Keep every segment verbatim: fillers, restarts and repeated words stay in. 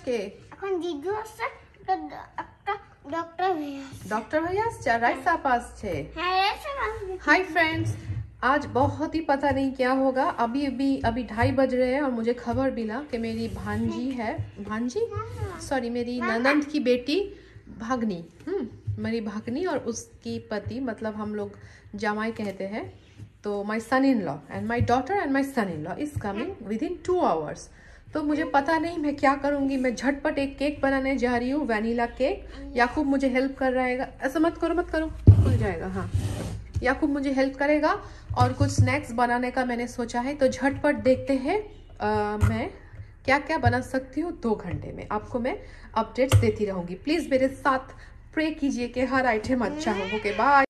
আজকে? এখন জিজু আসছে, একটা ডক্টর ভাইয়া डॉक्टर भैया আসছে, राइसा आप আসছে। হ্যাঁ রাইসা আসছে। हाय फ्रेंड्स, आज बहुत ही पता नहीं क्या होगा। अभी अभी अभी ढाई बज रहे हैं और मुझे खबर मिला कि मेरी भांजी है, भांजी सॉरी मेरी ननंद की बेटी भागनी, हम्म मेरी भागनी और उसकी पति, मतलब हम लोग जमाई कहते हैं, तो my son in law and my daughter and my son in law is coming within two hours. तो मुझे पता नहीं मैं क्या करूँगी। मैं झटपट एक केक बनाने जा रही हूँ, वैनिला केक। याकूब मुझे हेल्प कर रहेगा। ऐसा मत करो मत करो, खुल जाएगा। हाँ, याकूब मुझे हेल्प करेगा और कुछ स्नैक्स बनाने का मैंने सोचा है। तो झटपट देखते हैं आ, मैं क्या क्या बना सकती हूँ दो घंटे में। आपको मैं अपडेट्स देती रहूँगी। प्लीज़ मेरे साथ प्रे कीजिए कि हर आइटम अच्छा हो। Okay bye.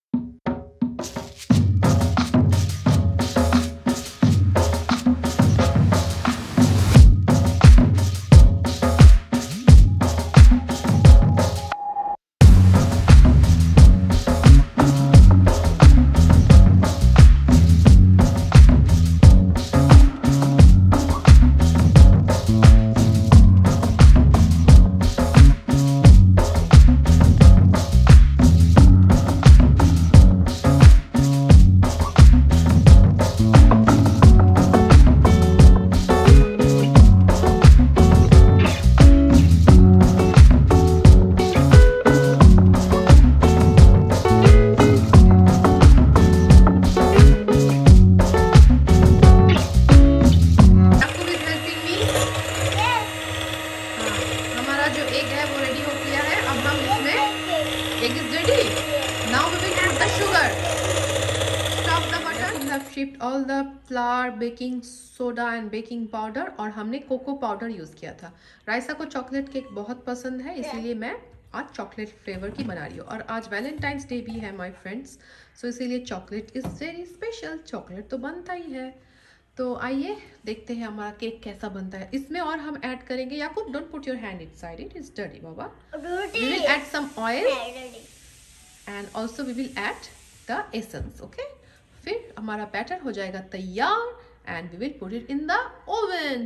Shipped all the flour, baking soda and baking powder, और हमने कोको पाउडर यूज़ किया था। राइसा को चॉकलेट केक बहुत पसंद है, इसीलिए मैं आज चॉकलेट फ्लेवर की बना रही हूँ। और आज वैलेंटाइंस डे भी है माय फ्रेंड्स, सो इसीलिए chocolate is very special. Chocolate तो बनता ही है। तो आइए देखते हैं हमारा केक कैसा बनता है। इसमें और हम ऐड करेंगे, Yakub don't put your hand inside, it is dirty बाबा। We will add some oil and also we will add the essence. Okay, फिर हमारा बैटर हो जाएगा तैयार and we will put it in the oven.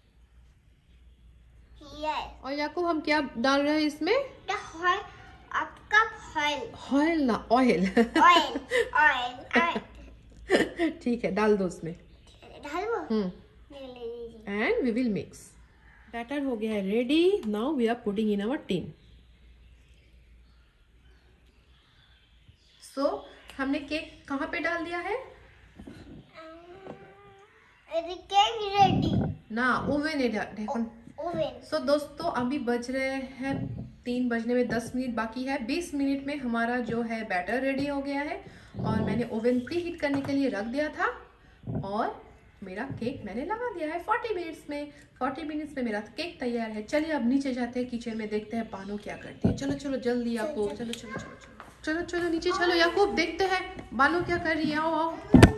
और याकूब हम क्या डाल रहे हैं इसमें? आपका ऑयल। ऑयल ना ऑयल। ऑयल ऑयल ठीक है, डाल दो उसमें। डाल दो। Hmm and we will mix. Batter हो गया है ready. Now we are putting in our tin. So हमने केक कहाँ पे डाल दिया है? केक रेडी ना, ओवन ओवन। सो दोस्तों अभी बज रहे हैं तीन बजने में दस मिनट बाकी है। बीस मिनट में हमारा जो है बैटर रेडी हो गया है और मैंने ओवन प्री हीट करने के लिए रख दिया था और मेरा केक मैंने लगा दिया है चालीस मिनट्स में। चालीस मिनट्स में मेरा केक तैयार है। चलिए अब नीचे जाते हैं किचन में, देखते हैं बानो क्या करती है। चलो चलो जल्दी आपको, चलो चलो चलो चलो चलो चलो नीचे चलो याकूब, देखते हैं बानो क्या कर रही है। आओ आओ,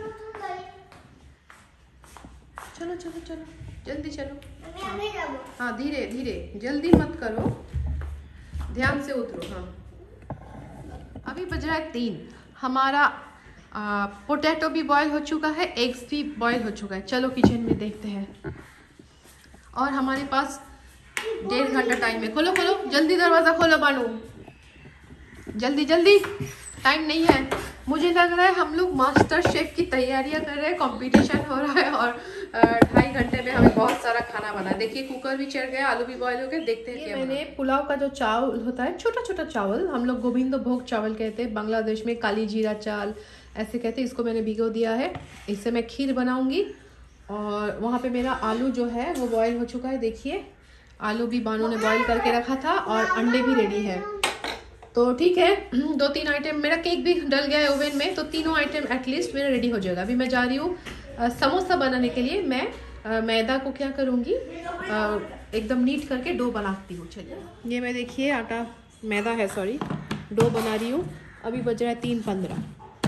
चलो चलो चलो जल्दी चलो। हाँ धीरे धीरे, जल्दी मत करो, ध्यान से उतरो। हाँ अभी बज रहा है तीन। हमारा पोटैटो भी बॉईल हो चुका है, एग्स भी बॉईल हो चुका है। चलो किचन में देखते हैं। और हमारे पास डेढ़ घंटा टाइम है। खोलो खोलो जल्दी, दरवाज़ा खोलो बानो, जल्दी जल्दी, टाइम नहीं है। मुझे लग रहा है हम लोग मास्टर शेफ की तैयारियां कर रहे हैं, कंपटीशन हो रहा है और ढाई घंटे में हमें बहुत सारा खाना बना। देखिए कुकर भी चढ़ गया, आलू भी बॉईल हो गए। देखते हैं क्या। मैंने पुलाव का जो चावल होता है, छोटा छोटा चावल, हम लोग गोविंदो भोग चावल कहते हैं, बांग्लादेश में काली जीरा चाल ऐसे कहते हैं, इसको मैंने भिगो दिया है। इससे मैं खीर बनाऊंगी। और वहाँ पे मेरा आलू जो है वो बॉईल हो चुका है। देखिए आलू भी बानू ने बॉईल करके रखा था और अंडे भी रेडी है। तो ठीक है, दो तीन आइटम, मेरा केक भी डल गया है ओवन में, तो तीनों आइटम एटलीस्ट मेरा रेडी हो जाएगा। अभी मैं जा रही हूँ समोसा बनाने के लिए। मैं आ, मैदा को क्या करूँगी, एकदम नीट करके डो बनाती हूँ। चलिए ये मैं देखिए आटा मैदा है सॉरी डो बना रही हूँ। अभी बज रहा है तीन पंद्रह।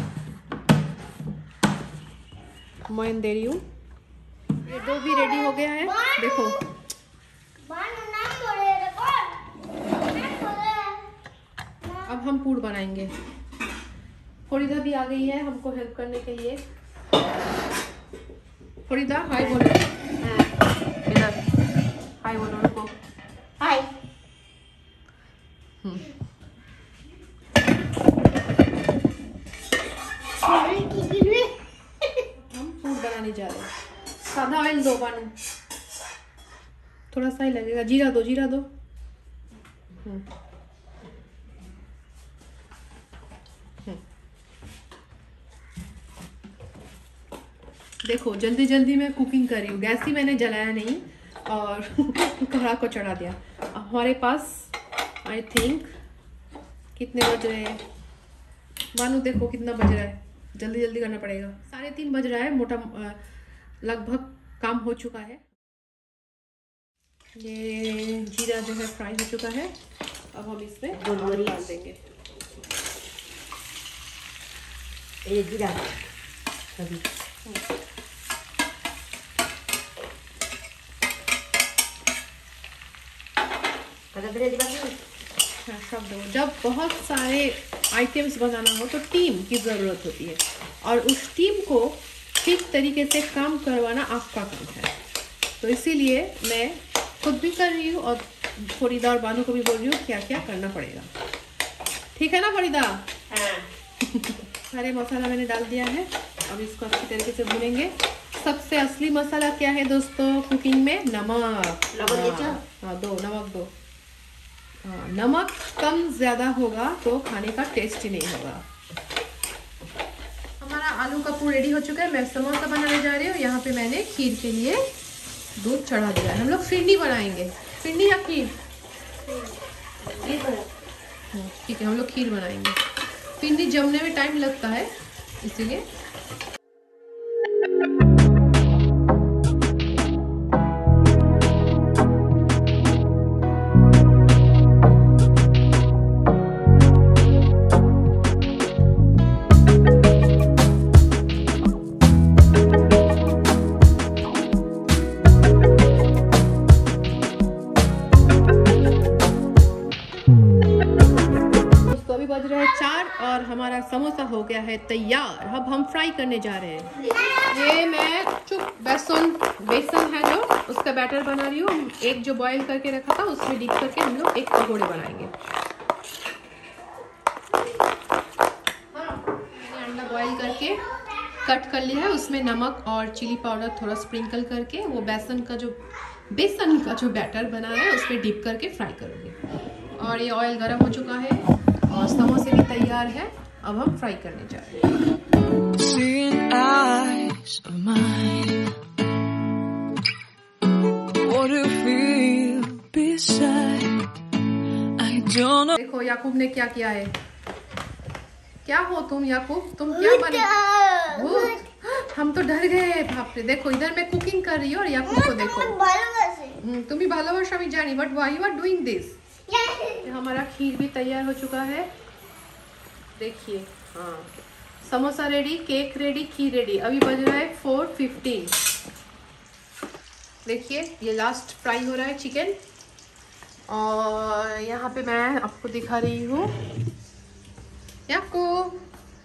मैं दे रही हूँ, ये डो भी रेडी हो गया है। देखो अब हम पूड़ बनाएंगे। फरीदा भी आ गई है हमको हेल्प करने के लिए। फरीदा हाय बोलो। इधर हाय बोलो, रुको हाय। आधा ऑयल दो बानू, थोड़ा सा ही लगेगा। जीरा दो, जीरा दो। हम्म देखो जल्दी जल्दी मैं कुकिंग कर रही हूँ, गैस ही मैंने जलाया नहीं और कढ़ा को चढ़ा दिया। हमारे पास आई थिंक कितने बज रहे हैं बानू, देखो कितना बज रहा है, जल्दी जल्दी करना पड़ेगा। साढ़े तीन बज रहा है, मोटा लगभग काम हो चुका है। ये जीरा जो है फ्राई हो चुका है, अब हम इसमें डाल देंगे ये जीरा अभी सब दो। जब बहुत सारे आइटम्स बनाना हो तो टीम की ज़रूरत होती है और उस टीम को ठीक तरीके से काम करवाना आपका काम है। तो इसीलिए मैं खुद भी कर रही हूँ और फरीदा और बानू को भी बोल रही हूँ क्या क्या करना पड़ेगा। ठीक है ना फरीदा? हाँ। सारे मसाला मैंने डाल दिया है, अब इसको अच्छी तरीके से भूनेंगे। सबसे असली मसाला क्या है दोस्तों कुकिंग में? नमक। नमक हाँ दो, नमक दो। हाँ, नमक कम ज्यादा होगा तो खाने का टेस्ट ही नहीं होगा। हमारा आलू का पूर रेडी हो चुका है, मैं समोसा बनाने जा रही हूँ। यहाँ पे मैंने खीर के लिए दूध चढ़ा दिया है। हम लोग फिरनी बनाएंगे, फिरनी या खीर? ठीक है, हम लोग खीर बनाएंगे। फिरनी जमने में टाइम लगता है इसीलिए। बज रहे हैं चार और हमारा समोसा हो गया है तैयार। अब हम फ्राई करने जा रहे हैं। ये मैं चुप बेसन बेसन है जो उसका बैटर बना रही हूँ। एक जो बॉईल करके रखा था उसमें डिप करके हम लोग एक पकौड़े बनाएंगे। मैंने अंडा बॉईल करके कट कर लिया है, उसमें नमक और चिली पाउडर थोड़ा स्प्रिंकल करके वो बेसन का जो बेसन का जो बैटर बना है उसमें डिप करके फ्राई करूँगी। और ये ऑयल गर्म हो चुका है और समोसे भी तैयार है। अब हम फ्राई करने जा रहे हैं। देखो याकूब ने क्या किया है। क्या हो तुम याकूब? तुम क्या बने? भूत। हम तो डर गए, बाप रे। देखो इधर मैं कुकिंग कर रही हूँ और याकूब को देखो। तुम भी भालोबासा আমি জানি, but why you are doing this? हमारा खीर भी तैयार हो चुका है, देखिए। हाँ, समोसा रेडी, केक रेडी, खीर रेडी। अभी बज रहा है फोर फिफ्टीन। देखिए ये लास्ट फ्राई हो रहा है चिकन। और यहाँ पे मैं आपको दिखा रही हूँ याकूब।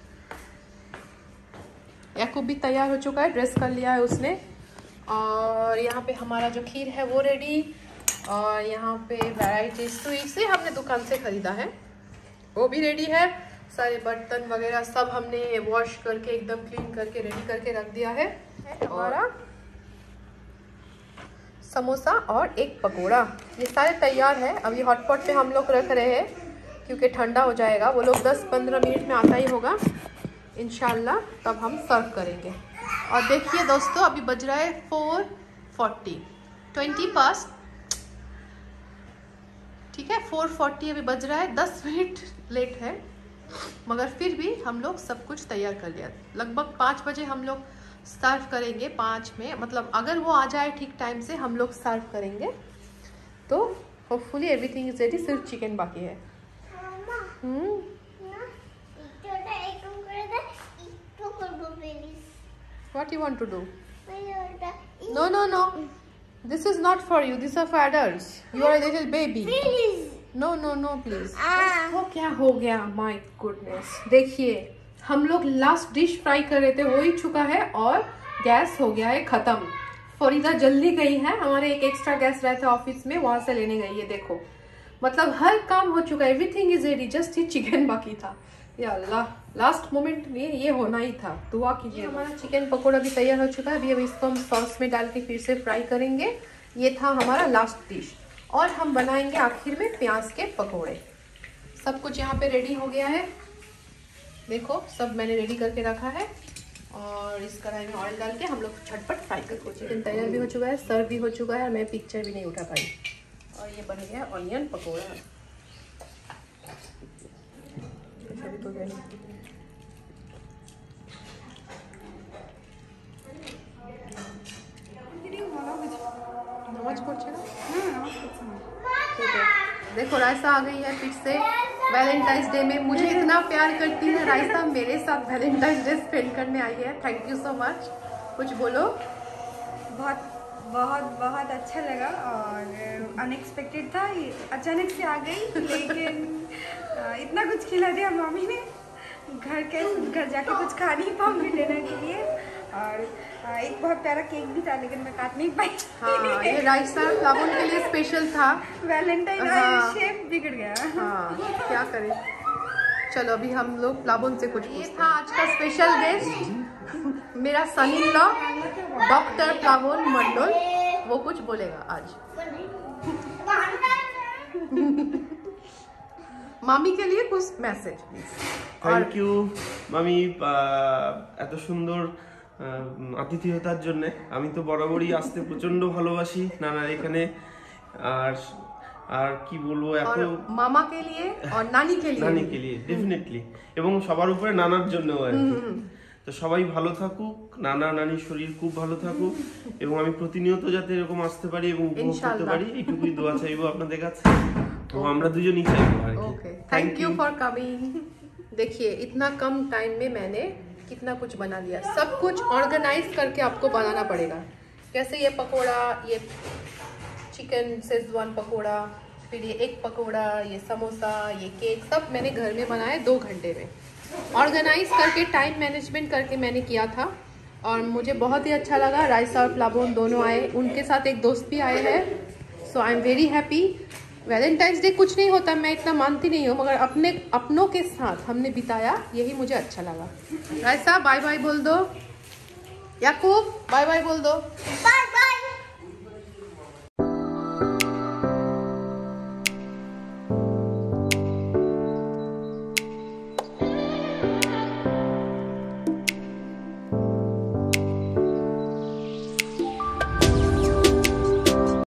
याकूब भी तैयार हो चुका है, ड्रेस कर लिया है उसने। और यहाँ पे हमारा जो खीर है वो रेडी। और यहाँ पे वैराइटीज तो इसे हमने दुकान से खरीदा है, वो भी रेडी है। सारे बर्तन वगैरह सब हमने वॉश करके एकदम क्लीन करके रेडी करके रख दिया है। हमारा समोसा और एक पकोड़ा ये सारे तैयार है। अभी हॉटपॉट पे हम लोग रख रहे हैं क्योंकि ठंडा हो जाएगा। वो लोग दस पंद्रह मिनट में आता ही होगा इंशाल्लाह, तब हम सर्व करेंगे। और देखिए दोस्तों अभी बज रहा है फोर फोर्टी, ट्वेंटी पास, ठीक है, फोर फोर्टी अभी बज रहा है। दस मिनट लेट है मगर फिर भी हम लोग सब कुछ तैयार कर लिया। लगभग पाँच बजे हम लोग सर्व करेंगे। पाँच में मतलब अगर वो आ जाए ठीक टाइम से हम लोग सर्व करेंगे तो होपफुली एवरीथिंग इज रेडी। सिर्फ चिकन बाकी है। हम्म What you want to do? No, no, no. This is not for you. This is for adults. You are a little baby. Please. No, no, no, please. Ah. वो क्या हो गया? My goodness. देखिए हम लोग last dish fry कर रहे थे, वो ही चुका है और गैस हो गया है खत्म। फरीदा जल्दी गई है, हमारे एक एक्स्ट्रा गैस रहता है ऑफिस में, वहां से लेने गई है। देखो मतलब हर काम हो चुका है, एवरीथिंग इज रेडी, जस्ट ये चिकन बाकी था। या अल्लाह, लास्ट मोमेंट में ये होना ही था, दुआ कीजिए। हमारा चिकन पकोड़ा भी तैयार हो चुका है। अभी अब इसको हम सॉस में डाल के फिर से फ्राई करेंगे। ये था हमारा लास्ट डिश। और हम बनाएंगे आखिर में प्याज के पकोड़े। सब कुछ यहाँ पे रेडी हो गया है, देखो सब मैंने रेडी करके रखा है। और इस कढ़ाई में ऑयल डाल के हम लोग झटपट फ्राई करके, चिकन तैयार भी हो चुका है, सर्व भी हो चुका है, मैं पिक्चर भी नहीं उठा पाई। और ये बन गया ऑनियन पकोड़ा। तो गया नमाज पढ़ ठीक है। देखो रायसा आ गई है फिर से वैलेंटाइंस डे में। मुझे इतना प्यार करती है रायसा, मेरे साथ वैलेंटाइंस डे स्पेंड करने आई है। Thank you so much. कुछ बोलो। बहुत बहुत बहुत अच्छा लगा और अनएक्सपेक्टेड था, अचानक से आ गई, लेकिन इतना कुछ खिला दिया मम्मी ने, घर के घर जाके कुछ खा नहीं पाऊंगी डिनर के लिए। और एक बहुत प्यारा केक भी था, लेकिन मैं काट नहीं पाई। हाँ, ये रायसा प्लाबन के लिए स्पेशल था। वैलेंटाइन हाँ, शेप बिगड़ गया। हाँ, क्या करें। चलो अभी हम लोग प्लाबन से कुछ पूछते हैं। ये था आज का स्पेशल गेस्ट, मेरा सन इन लॉ डॉक्टर प्लाबन मंडल। वो कुछ बोलेगा आज। মামি के लिए कुछ मैसेज प्लीज। থ্যাংক ইউ মামি এত সুন্দর আতিথেয়তার জন্য। আমি তো বরাবরই আসতে প্রচন্ড ভালোবাসি নানার এখানে। আর আর কি বলবো, এত মামা के लिए और नानी के लिए নানি के लिए डेफिनेटলি, এবং সবার উপরে নানার জন্য আর কি। তো সবাই ভালো থাকুক, নানা নানির শরীর খুব ভালো থাকুক, এবং আমি প্রতিনিয়ত যাতে এরকম আসতে পারি এবং উপভোগ করতে পারি, এইটুকুই দোয়া চাইবো আপনাদের কাছে। तो আমরা দুজনেই চাইবো আর কি। Okay, thank you for coming. देखिए इतना कम टाइम में मैंने कितना कुछ बना लिया। सब कुछ ऑर्गेनाइज करके आपको बनाना पड़ेगा। जैसे ये पकोड़ा, ये चिकन शेजवान पकोड़ा, फिर ये एग पकोड़ा, ये समोसा, ये केक, सब मैंने घर में बनाए दो घंटे में। ऑर्गेनाइज करके टाइम मैनेजमेंट करके मैंने किया था और मुझे बहुत ही अच्छा लगा। रायसा और प्लाबन दोनों आए, उनके साथ एक दोस्त भी आए हैं। So I am very happy. Valentine's Day कुछ नहीं होता, मैं इतना मानती नहीं हूँ, मगर अपने अपनों के साथ हमने बिताया, यही मुझे अच्छा लगा। रायसा बाय बाय बोल दो, याकूब बाय बाय बोल दो। बाय